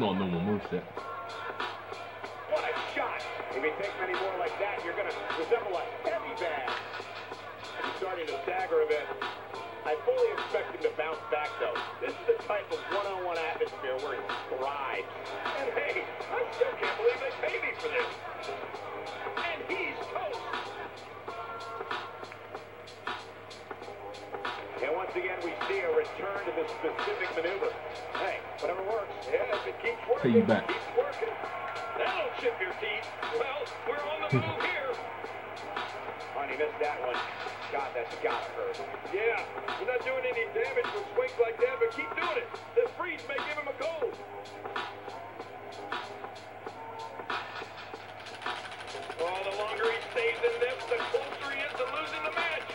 not a normal moveset. What a shot! If you take many more like that, you're going to resemble a heavy bag. He's starting to stagger a bit. I fully expect him to bounce back, though. This is the type of one-on-one atmosphere where he thrives. And hey, I still can't believe they paid me for this. And he's toast. And once again, we see a return to this specific maneuver. Hey, whatever works. Yeah, if it keeps working, Piggyback. keeps working. That'll chip your teeth. Well, we're on the move here. Oh, he missed that one. God, that's gotta hurt. Yeah, you're not doing any damage with swings like that, but keep doing it. The freeze may give him a goal. Oh, the longer he stays in this, the closer he is to losing the match.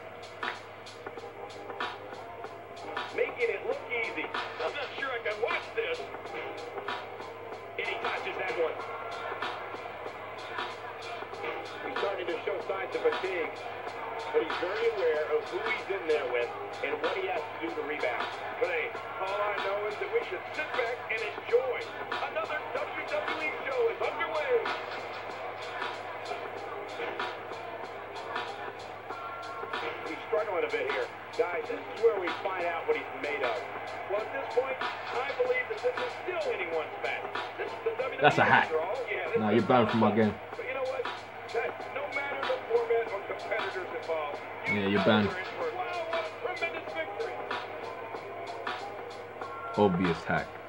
Making it look easy. I'm not sure I can watch this. And he touches that one. He's starting to show signs of fatigue. But he's very aware of who he's in there with and what he has to do to rebound. But hey, all I know is that we should sit back and enjoy. Another WWE show is underway. He's struggling a bit here. Guys, this is where we find out what he's made of. Well, at this point, I believe that this is still anyone's match. This is the WWE. That's a hack. Yeah, Nah, you're banned from my game. But you know what? No matter the format or competitors involved, Yeah, you're banned. wow, what a tremendous victory. Obvious hack.